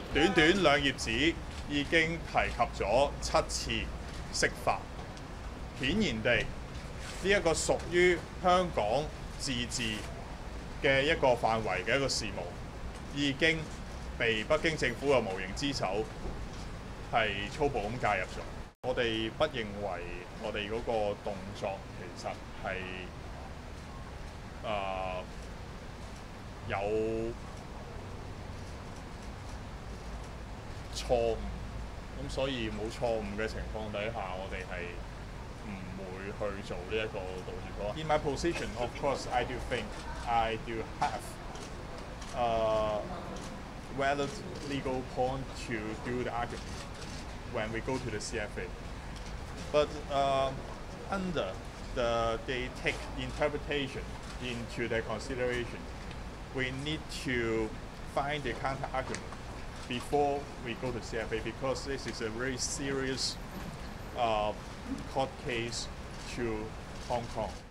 短短2頁紙已經提及咗7次釋法，顯然地呢一個屬於香港自治嘅一個範圍嘅一個事務，已經被北京政府嘅無形之手係粗暴咁介入咗。我哋不認為我哋嗰個動作其實係有錯誤，咁所以冇錯誤嘅情況底下，我哋係唔會去做呢一個道歉咯。In my position, of course, I do think I do have valid legal point to do the argument when we go to the CFA. But under they take interpretation into their consideration, we need to find the counter argument before we go to CFA, because this is a very serious court case to Hong Kong.